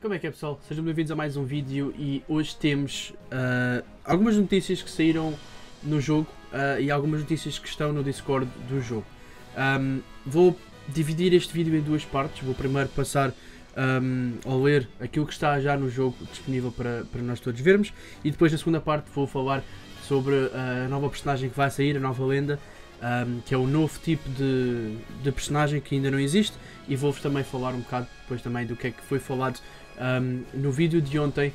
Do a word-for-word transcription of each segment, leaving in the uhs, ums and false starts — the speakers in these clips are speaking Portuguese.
Como é que é, pessoal? Sejam bem-vindos a mais um vídeo e hoje temos uh, algumas notícias que saíram no jogo uh, e algumas notícias que estão no Discord do jogo. Um, vou dividir este vídeo em duas partes. Vou primeiro passar um, a ler aquilo que está já no jogo disponível para, para nós todos vermos, e depois na segunda parte vou falar sobre a nova personagem que vai sair, a nova lenda, um, que é o novo tipo de, de personagem que ainda não existe, e vou-vos também falar um bocado depois também do que é que foi falado Um, no vídeo de ontem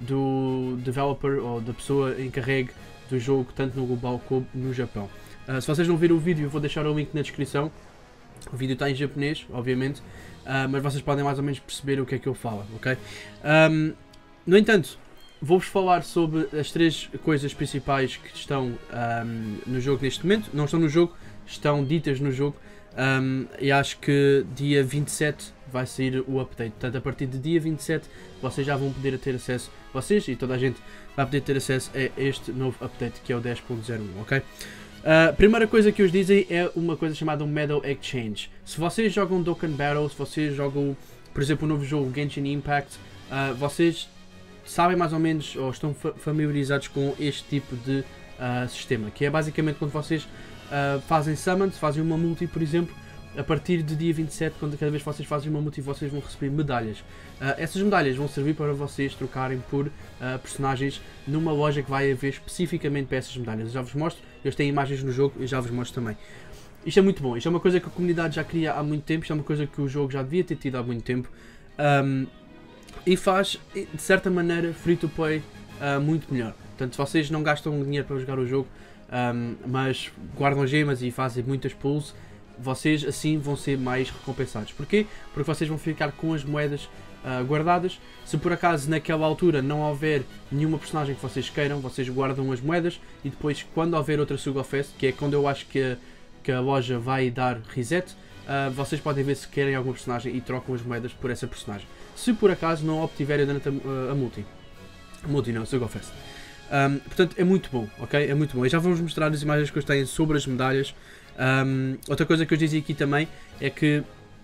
do developer ou da pessoa encarregue do jogo, tanto no global como no Japão. Uh, se vocês não viram o vídeo, eu vou deixar o link na descrição. O vídeo está em japonês, obviamente, uh, mas vocês podem mais ou menos perceber o que é que eu falo, ok? Um, no entanto, vou-vos falar sobre as três coisas principais que estão um, no jogo neste momento. Não estão no jogo, estão ditas no jogo. Um, e acho que dia vinte e sete vai sair o update. Portanto, a partir de dia vinte e sete vocês já vão poder ter acesso, vocês e toda a gente vai poder ter acesso a este novo update, que é o dez ponto zero um, ok? A uh, primeira coisa que eles dizem é uma coisa chamada um Medal Exchange. Se vocês jogam Dokkan Battle, se vocês jogam, por exemplo, o novo jogo Genshin Impact, uh, vocês sabem mais ou menos, ou estão fa familiarizados com este tipo de uh, sistema, que é basicamente quando vocês Uh, fazem summons, fazem uma multi, por exemplo, a partir de dia vinte e sete, quando cada vez que vocês fazem uma multi, vocês vão receber medalhas. Uh, essas medalhas vão servir para vocês trocarem por uh, personagens numa loja que vai haver especificamente para essas medalhas. Eu já vos mostro, eles têm imagens no jogo e já vos mostro também. Isto é muito bom, isto é uma coisa que a comunidade já queria há muito tempo, isto é uma coisa que o jogo já devia ter tido há muito tempo, um, e faz, de certa maneira, free to play uh, muito melhor. Portanto, se vocês não gastam dinheiro para jogar o jogo, Um, mas guardam gemas e fazem muitas pulls, vocês assim vão ser mais recompensados. Porquê? Porque vocês vão ficar com as moedas uh, guardadas. Se por acaso naquela altura não houver nenhuma personagem que vocês queiram, vocês guardam as moedas, e depois quando houver outra Sugo Fest, que é quando eu acho que a, que a loja vai dar reset, uh, vocês podem ver se querem alguma personagem e trocam as moedas por essa personagem. Se por acaso não obtiverem durante a, a, a multi, a multi não, a Sugo Fest. Um, portanto, é muito bom, ok? É muito bom. E já vamos mostrar as imagens que eu tenho sobre as medalhas. Um, outra coisa que eu dizia aqui também é que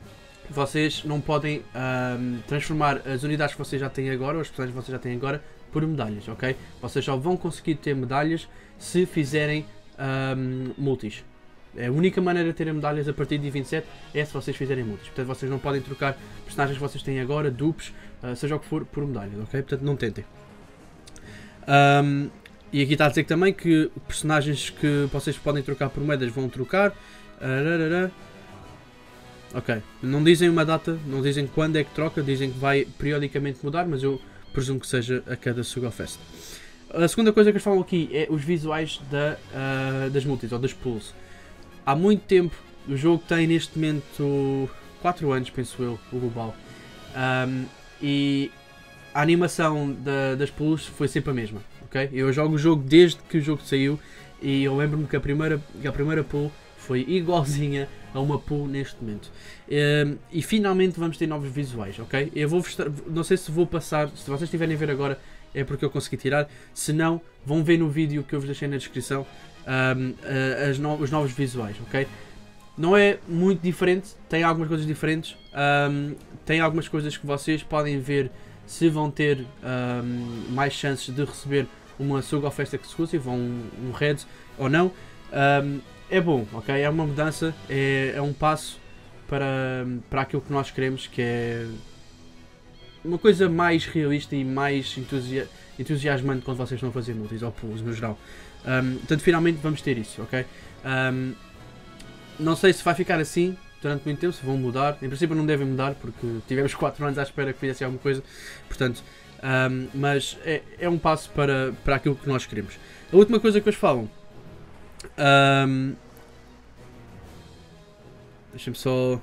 vocês não podem um, transformar as unidades que vocês já têm agora, ou as personagens que vocês já têm agora, por medalhas, ok? Vocês só vão conseguir ter medalhas se fizerem um, multis. A única maneira de terem medalhas a partir de dia vinte e sete é se vocês fizerem multis. Portanto, vocês não podem trocar personagens que vocês têm agora, dupes, uh, seja o que for, por medalhas, ok? Portanto, não tentem. Um, e aqui está a dizer também que personagens que vocês podem trocar por moedas vão trocar. Ararara. Ok, não dizem uma data, não dizem quando é que troca, dizem que vai periodicamente mudar, mas eu presumo que seja a cada Sugo Fest. A segunda coisa que eles falam aqui é os visuais da, uh, das multis ou das pools. Há muito tempo, o jogo tem neste momento quatro anos, penso eu, o global, um, e a animação da, das pools foi sempre a mesma, ok? Eu jogo o jogo desde que o jogo saiu e eu lembro-me que a primeira, que a primeira pool foi igualzinha a uma pool neste momento. Um, e finalmente vamos ter novos visuais, ok? Eu vou não sei se vou passar, se vocês estiverem a ver agora é porque eu consegui tirar, se não, vão ver no vídeo que eu vos deixei na descrição um, as no, os novos visuais, ok? Não é muito diferente, tem algumas coisas diferentes, um, tem algumas coisas que vocês podem ver se vão ter um, mais chances de receber uma Sugo Fest Exclusive ou um, um Red ou não. Um, é bom, ok? É uma mudança, é, é um passo para, para aquilo que nós queremos, que é uma coisa mais realista e mais entusia entusiasmante quando vocês estão a fazer multis ou pools no geral. Um, portanto, finalmente vamos ter isso, ok? Um, não sei se vai ficar assim durante muito tempo, se vão mudar. Em princípio não devem mudar, porque tivemos quatro anos à espera que fizesse alguma coisa, portanto, um, mas é, é um passo para, para aquilo que nós queremos. A última coisa que eles falam, um, deixem-me só...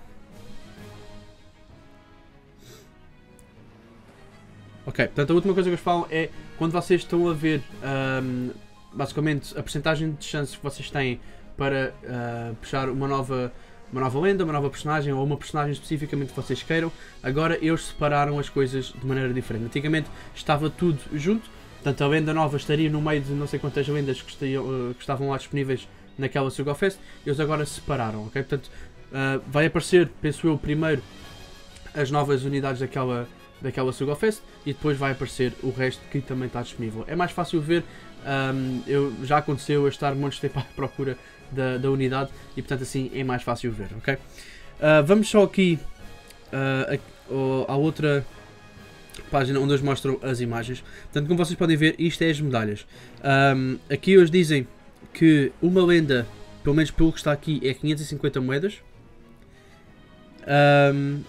Ok, portanto a última coisa que eles falam é quando vocês estão a ver, um, basicamente, a percentagem de chances que vocês têm para uh, puxar uma nova... uma nova lenda, uma nova personagem ou uma personagem especificamente que vocês queiram. Agora eles separaram as coisas de maneira diferente. Antigamente estava tudo junto, portanto a lenda nova estaria no meio de não sei quantas lendas que, estariam, uh, que estavam lá disponíveis naquela Sugo Fest. Eles agora separaram, ok? Portanto uh, vai aparecer, penso eu, primeiro as novas unidades daquela, daquela Sugofest e depois vai aparecer o resto que também está disponível. É mais fácil ver, um, eu, já aconteceu eu estar montes de tempo à procura da, da unidade e portanto assim é mais fácil ver, ok? Uh, vamos só aqui uh, à outra página onde eles mostram as imagens. Portanto, como vocês podem ver, isto é as medalhas. Um, aqui eles dizem que uma lenda, pelo menos pelo que está aqui, é quinhentas e cinquenta moedas. Um,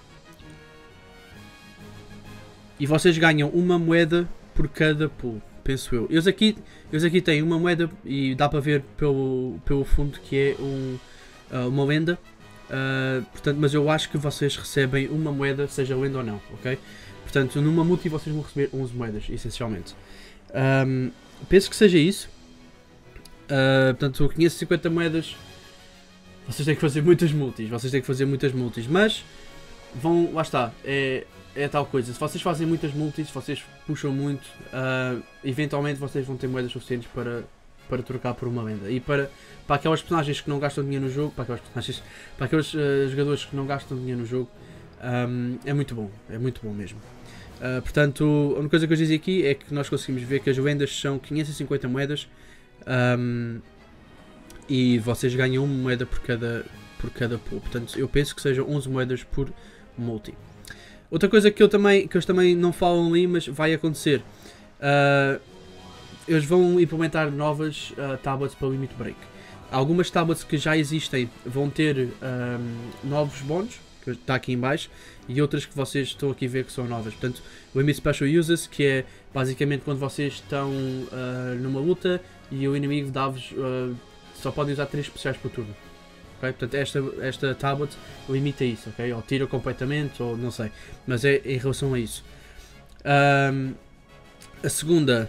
e vocês ganham uma moeda por cada pool, penso eu. Eles aqui, eles aqui têm uma moeda e dá para ver pelo, pelo fundo que é um, uh, uma lenda. Uh, portanto, mas eu acho que vocês recebem uma moeda, seja lenda ou não, ok? Portanto, numa multi vocês vão receber onze moedas, essencialmente. Um, penso que seja isso. Uh, portanto, quinhentas e cinquenta moedas. Vocês têm que fazer muitas multis. Vocês têm que fazer muitas multis. Mas, vão, lá está. É, é tal coisa. Se vocês fazem muitas multis, se vocês puxam muito, uh, eventualmente vocês vão ter moedas suficientes para, para trocar por uma lenda. E para, para aquelas personagens que não gastam dinheiro no jogo, para aquelas personagens, para aqueles uh, jogadores que não gastam dinheiro no jogo, um, é muito bom. É muito bom mesmo. Uh, portanto, a única coisa que eu dizia aqui é que nós conseguimos ver que as vendas são quinhentas e cinquenta moedas um, e vocês ganham uma moeda por cada, por cada pool. Portanto, eu penso que sejam onze moedas por multi. Outra coisa que, eu também, que eles também não falam ali, mas vai acontecer. Uh, eles vão implementar novas uh, tablets para Limit Break. Algumas tablets que já existem vão ter um, novos bónus, que está aqui em baixo, e outras que vocês estão aqui a ver que são novas. Portanto, o Limit Special Uses, que é basicamente quando vocês estão uh, numa luta e o inimigo dá-vos, uh, só podem usar três especiais por turno. Okay? Portanto, esta, esta tablet limita isso, ok? Ou tira completamente, ou não sei. Mas é em relação a isso. Um, a segunda...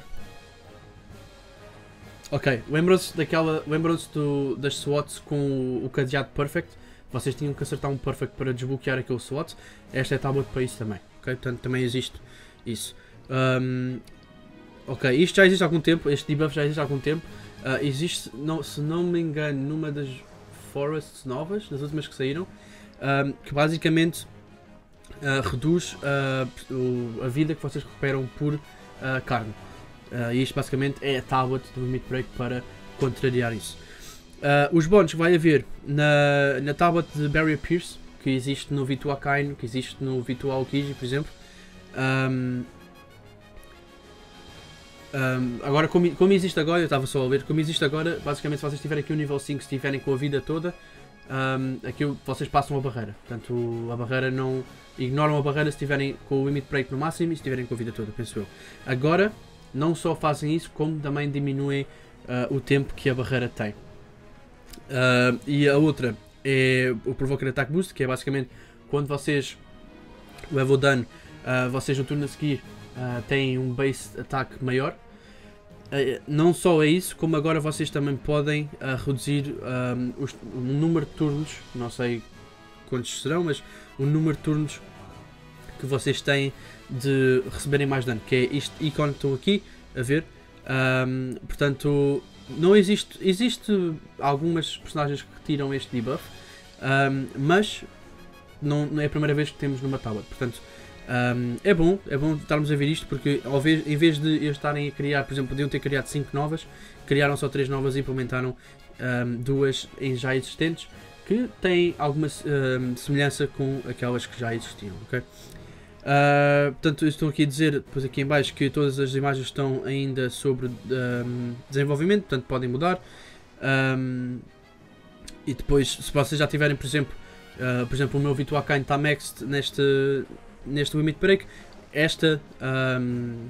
Ok, lembram-se daquela, lembram-se das SWATs com o, o cadeado Perfect? Vocês tinham que acertar um Perfect para desbloquear aquele SWAT. Esta é a tablet para isso também, ok? Portanto, também existe isso. Um, ok, isto já existe há algum tempo, este debuff já existe há algum tempo. Uh, existe, não, se não me engano, numa das Forests novas, das últimas que saíram, um, que basicamente uh, reduz uh, o, a vida que vocês recuperam por uh, carne. Uh, e isto basicamente é a tablet do Limit Break para contrariar isso. Uh, os bónus que vai haver na, na tablet de Barrier Pierce, que existe no V dois Akainu, que existe no V dois Aokiji, por exemplo. Um, um, agora, como, como existe agora, eu estava só a ver, como existe agora, basicamente se vocês estiverem aqui no nível cinco, se estiverem com a vida toda, um, aqui vocês passam a barreira. Portanto, a barreira não... ignoram a barreira se estiverem com o Limit Break no máximo e se estiverem com a vida toda, penso eu. Agora, não só fazem isso, como também diminuem uh, o tempo que a barreira tem. Uh, e a outra é o Provoker Attack Boost, que é basicamente quando vocês levam dano, uh, vocês no turno a seguir uh, têm um base attack maior. Uh, não só é isso, como agora vocês também podem uh, reduzir um, os, o número de turnos, não sei quantos serão, mas o número de turnos que vocês têm de receberem mais dano, que é este ícone que estão aqui a ver. Um, portanto, não existe, existe algumas personagens que tiram este debuff, um, mas não, não é a primeira vez que temos numa tablet. Portanto, um, é bom, é bom estarmos a ver isto, porque ao vez, em vez de eles estarem a criar, por exemplo, podiam ter criado cinco novas, criaram só três novas e implementaram um, duas em já existentes, que têm alguma um, semelhança com aquelas que já existiam, ok? Uh, portanto, estou aqui a dizer, depois aqui em baixo, que todas as imagens estão ainda sobre um, desenvolvimento, portanto podem mudar. Um, e depois, se vocês já tiverem, por exemplo, uh, por exemplo o meu V dois Akainu está maxed neste, neste Limit Break, esta um,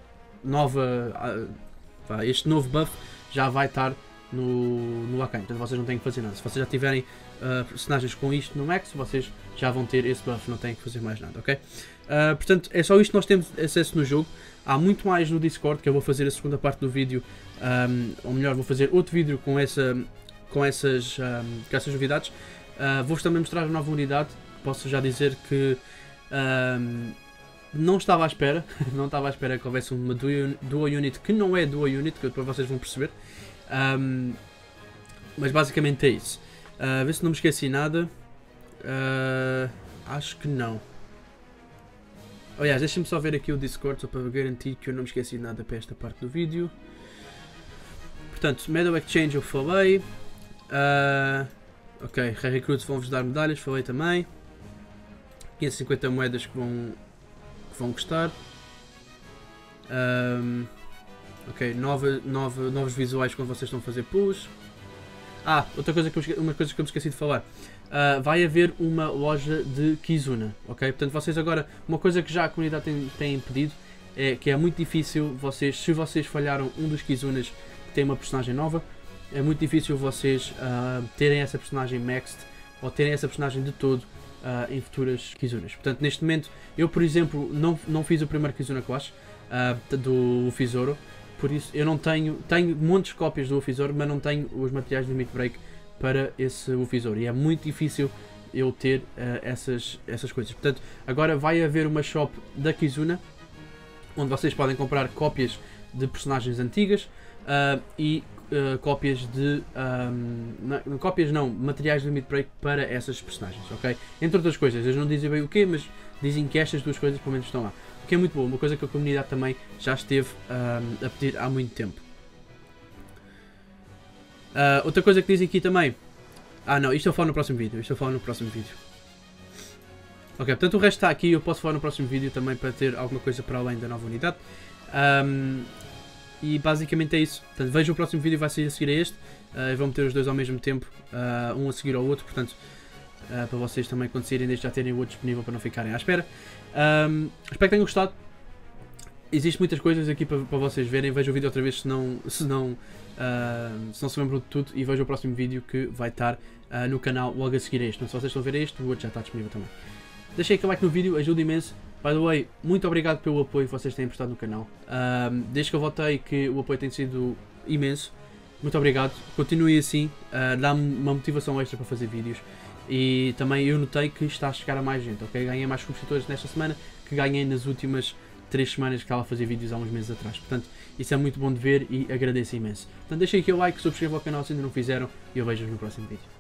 nova, uh, este novo buff já vai estar no, no Akainu, portanto vocês não têm que fazer nada. Se vocês já tiverem uh, personagens com isto no max, vocês já vão ter esse buff, não têm que fazer mais nada, ok? Uh, portanto, é só isto que nós temos acesso no jogo. Há muito mais no Discord, que eu vou fazer a segunda parte do vídeo, um, ou melhor, vou fazer outro vídeo com, essa, com, essas, um, com essas novidades. Uh, Vou-vos também mostrar a nova unidade, posso já dizer que um, não estava à espera, não estava à espera que houvesse uma Dual Unit, que não é Dual Unit, que depois vocês vão perceber. Um, mas basicamente é isso. Uh, ver se não me esqueci nada. Uh, acho que não. Aliás, deixem-me só ver aqui o Discord, só para garantir que eu não me esqueci de nada para esta parte do vídeo. Portanto, Medal Exchange eu falei. Uh, ok, Recruits vão-vos dar medalhas, falei também. quinhentas e cinquenta moedas que vão, que vão custar. Um, ok, nova, nova, novos visuais quando vocês estão a fazer push. Ah, outra coisa que eu, uma coisa que eu me esqueci de falar. Uh, vai haver uma loja de Kizuna, ok? Portanto, vocês agora, uma coisa que já a comunidade tem, tem pedido é que é muito difícil vocês, se vocês falharam um dos Kizunas que tem uma personagem nova, é muito difícil vocês uh, terem essa personagem maxed ou terem essa personagem de todo uh, em futuras Kizunas. Portanto, neste momento, eu por exemplo, não, não fiz o primeiro Kizuna Clash uh, do Ufizoro, por isso eu não tenho, tenho montes de cópias do Ufizoro, mas não tenho os materiais do Limit Break para esse Ufizoro, e é muito difícil eu ter uh, essas, essas coisas. Portanto, agora vai haver uma shop da Kizuna onde vocês podem comprar cópias de personagens antigas uh, e uh, cópias de um, não, cópias não, materiais do Limit Break para essas personagens, ok? Entre outras coisas, eles não dizem bem o quê, mas dizem que estas duas coisas pelo menos estão lá, o que é muito bom, uma coisa que a comunidade também já esteve um, a pedir há muito tempo. Uh, outra coisa que dizem aqui também. Ah não, isto eu falo no próximo vídeo. Isto eu falo no próximo vídeo. Ok, portanto o resto está aqui. Eu posso falar no próximo vídeo também para ter alguma coisa para além da nova unidade. Um, e basicamente é isso. Portanto, vejam o próximo vídeo, vai ser a seguir a este. Uh, vão meter os dois ao mesmo tempo, uh, um a seguir ao outro. Portanto, uh, para vocês também quando saírem deste já terem o outro disponível para não ficarem à espera. Um, espero que tenham gostado. Existem muitas coisas aqui para, para vocês verem. Vejam o vídeo outra vez se não, se não, uh, se não se lembram de tudo. E vejam o próximo vídeo que vai estar uh, no canal logo a seguir a este. Então, se vocês estão a ver este, o outro já está disponível também. Deixem aqui like no vídeo, ajuda imenso. By the way, muito obrigado pelo apoio que vocês têm prestado no canal. Uh, desde que eu voltei que o apoio tem sido imenso. Muito obrigado. Continuem assim. Uh, Dá-me uma motivação extra para fazer vídeos. E também eu notei que está a chegar a mais gente, ok? Ganhei mais subscritores nesta semana que ganhei nas últimas três semanas que estava a fazer vídeos há uns meses atrás. Portanto, isso é muito bom de ver e agradeço imenso. Portanto, deixem aqui o like, subscrevam o canal se ainda não fizeram e eu vejo-vos no próximo vídeo.